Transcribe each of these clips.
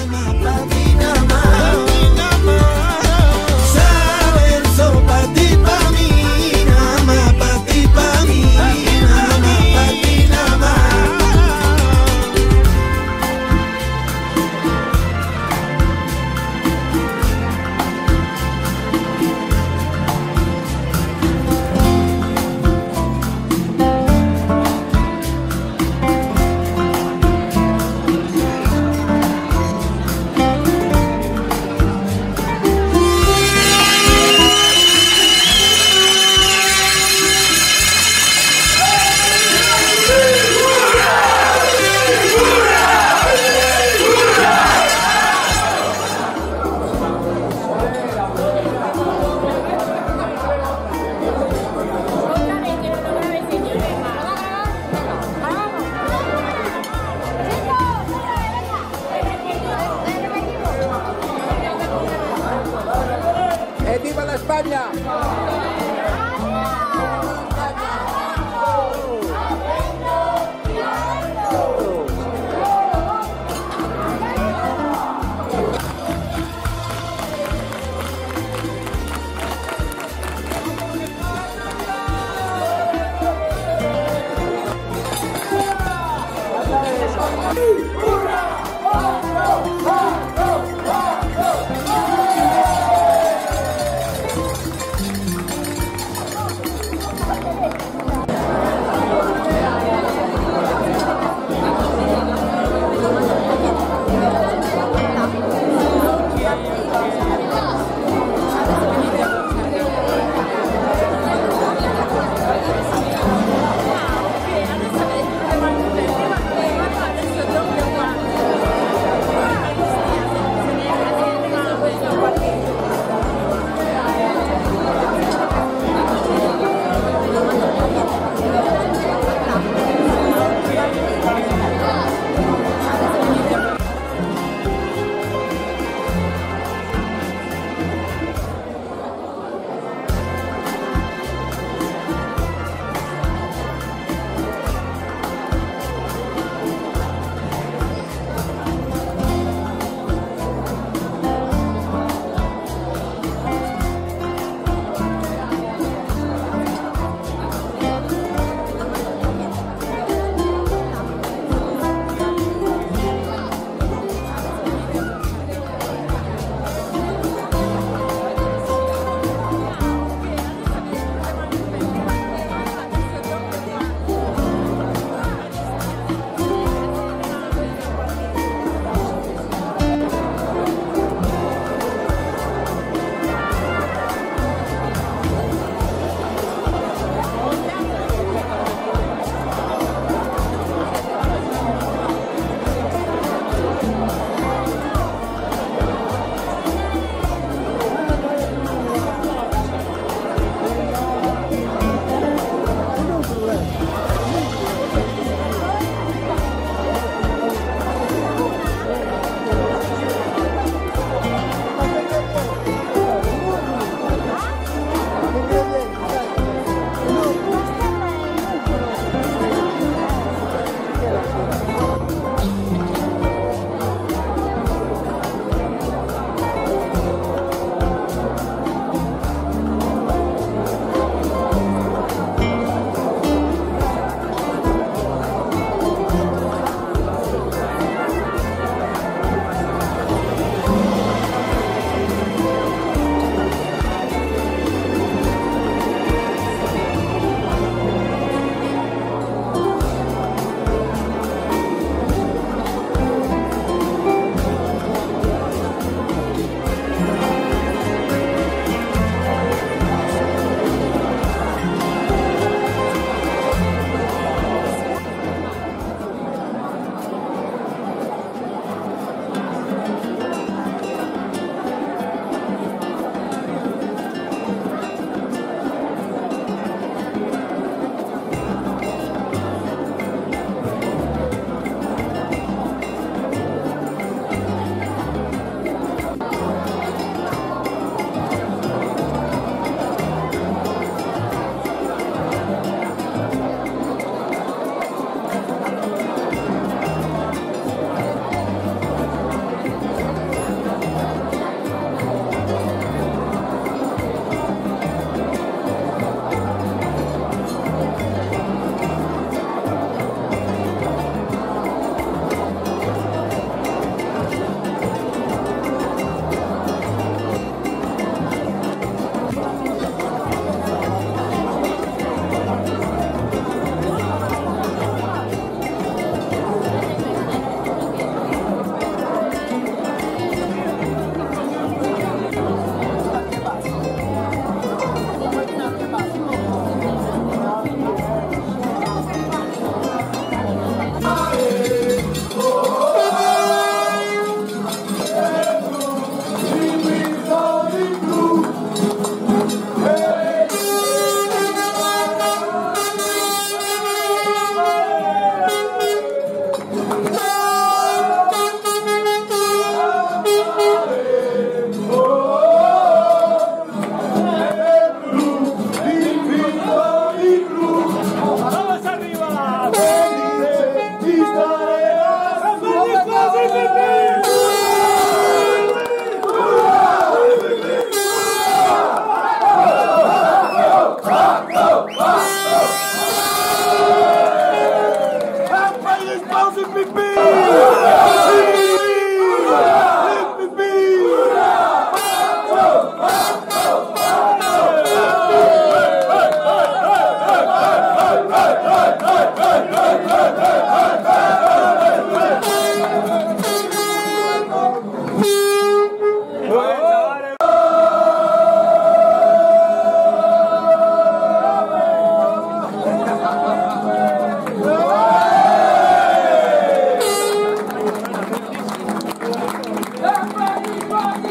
¡Viva la España!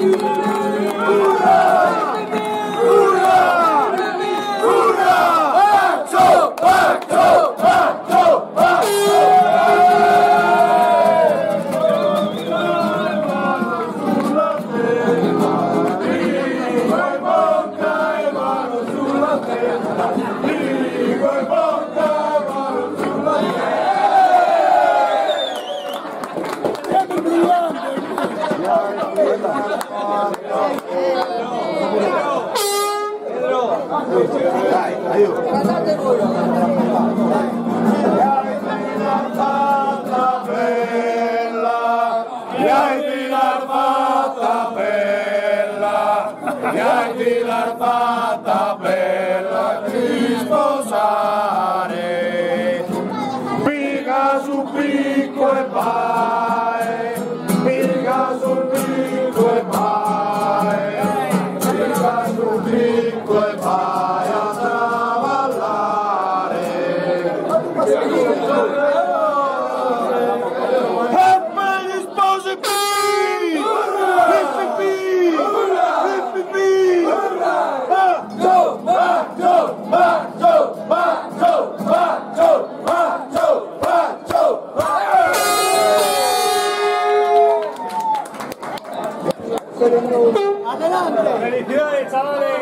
¡Felicidades, chavales!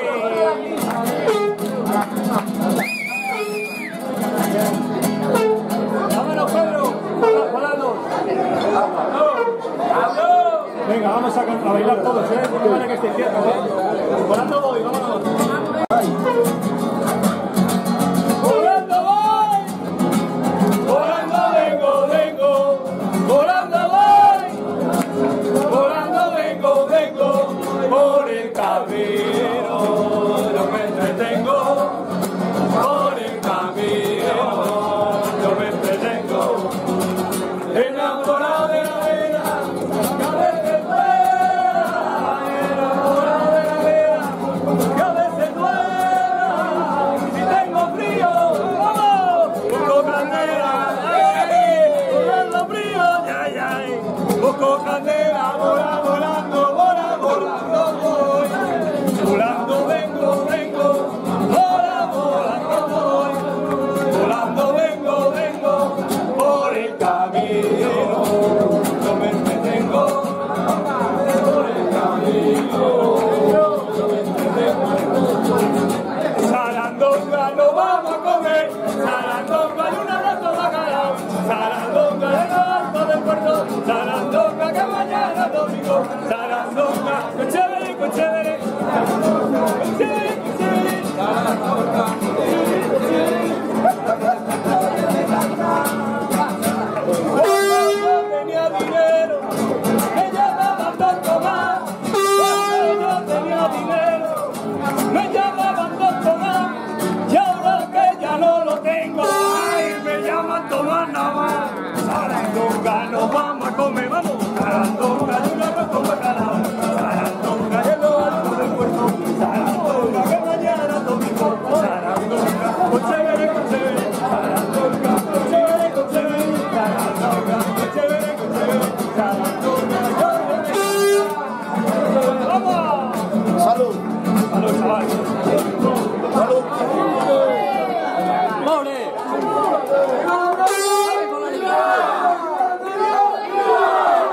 ¡Vámonos, Pedro! ¡Volando! Venga, vamos a bailar todos, ¿eh? No vale que estéis quietos, ¿eh? ¡Volando voy! ¡Vámonos! ¡Volando voy! ¡Volando vengo, vengo! ¡Volando voy! ¡Volando vengo, vengo! Por el camino yo me entretengo, por el camino yo me entretengo, enamorado de la vida, que a veces duela, enamorado de la vida, que a veces duela, si tengo frío, vamos, busco candela, volando frío, ay, ay, busco candela, volando, volando, volando voy, volando vengo, vengo, volando voy, volando vengo, vengo, por el camino, yo me entretengo, por el camino, yo me entretengo. Sarandonga nos vamos a comer, sarandonga y un abrazo bacalao, sarandonga en lo alto del puerto, sarandonga que mañana es domingo, sarandonga, con chévere, con chévere, con chévere, con chévere, sarandonga, con chévere. Cuando yo tenía dinero, me llamaban Don Tomás, cuando yo tenía dinero, me llamaban Don Tomás, y ahora que ya no lo tengo, ay, me llaman Tomás nada más. Sarandonga nos vamos a comer, vamos, sarandonga y un arroz con bacalao, sarandonga y en lo alto del puerto, sarandonga que mañana es domingo, sarandonga con chévere, sarandonga con chévere, sarandonga con chévere, sarandonga yo ¡vamos! ¡Salud! ¡Salud, chavales! ¡Salud! ¡Pobre! ¡Vamos!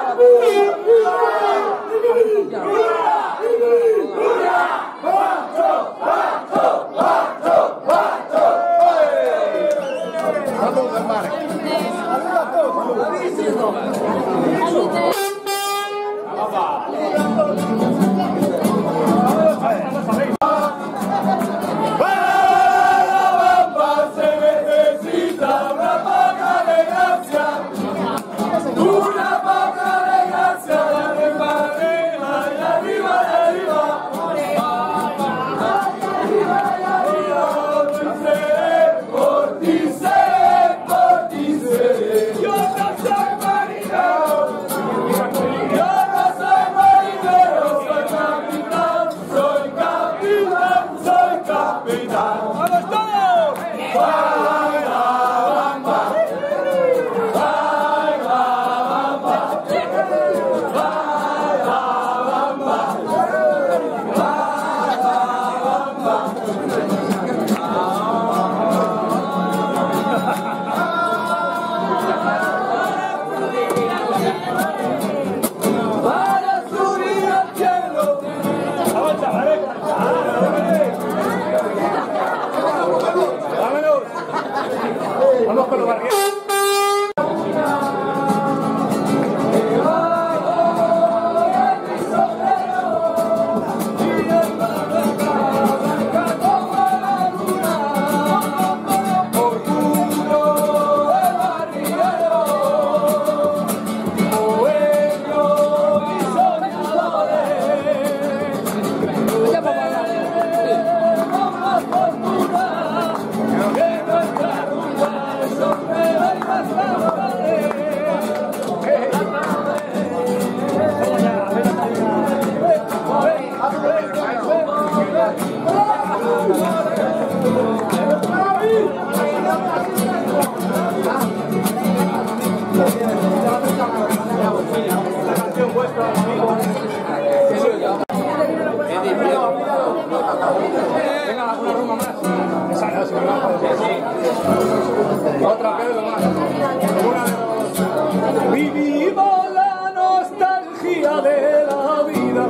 amarga de la vida.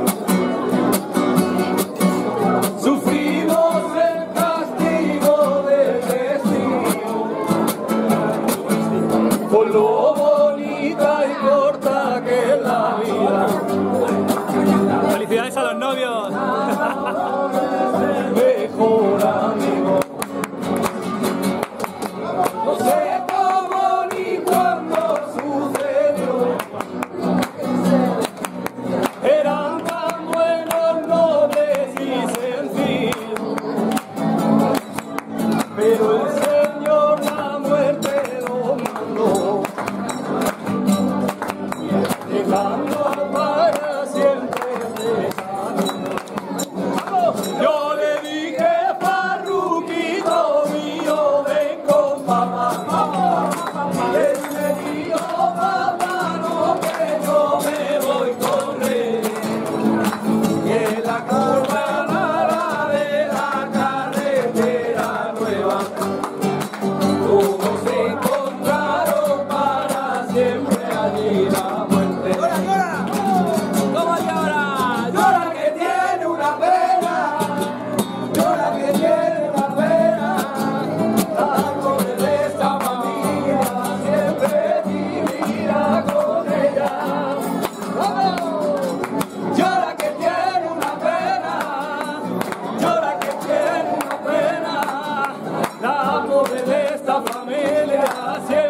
Sufrimos el castigo del destino, por lo bonita y corta que es la vida. ¡Felicidades a los novios! Mejor amigo. No sé cómo ni cuándo sucedió. Eran tan buenos, nobles y sencillos, pero el Señor la muerte lo mandó, dejando para siempre ese camino. Yo le dije, Farruquito mío, ven con papá. Y él me dijo, papá, no, que yo me voy con él. Y en la curva rara de la carretera nueva, todos se encontraron para siempre allí la muerte. ¿Cómo que ahora? Llora que tiene una pena, llora que tiene una pena, la pobre de esta familia siempre vivirá con ella. ¡Vamos! Llora que tiene una pena, llora que tiene una pena, la pobre de esta familia siempre